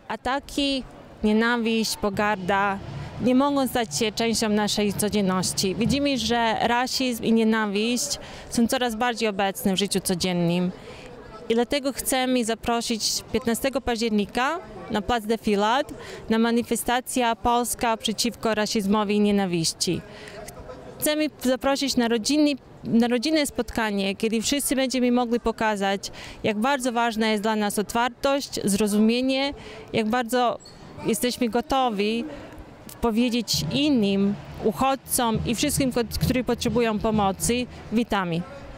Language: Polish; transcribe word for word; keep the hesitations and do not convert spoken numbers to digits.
Ataki, nienawiść, pogarda nie mogą stać się częścią naszej codzienności. Widzimy, że rasizm i nienawiść są coraz bardziej obecne w życiu codziennym. I dlatego chcemy zaprosić piętnastego października na plac Defilat na manifestację Polska przeciwko rasizmowi i nienawiści. Chcemy zaprosić na rodzinny na rodzinne spotkanie, kiedy wszyscy będziemy mogli pokazać, jak bardzo ważna jest dla nas otwartość, zrozumienie, jak bardzo jesteśmy gotowi powiedzieć innym, uchodźcom i wszystkim, którzy potrzebują pomocy, witamy.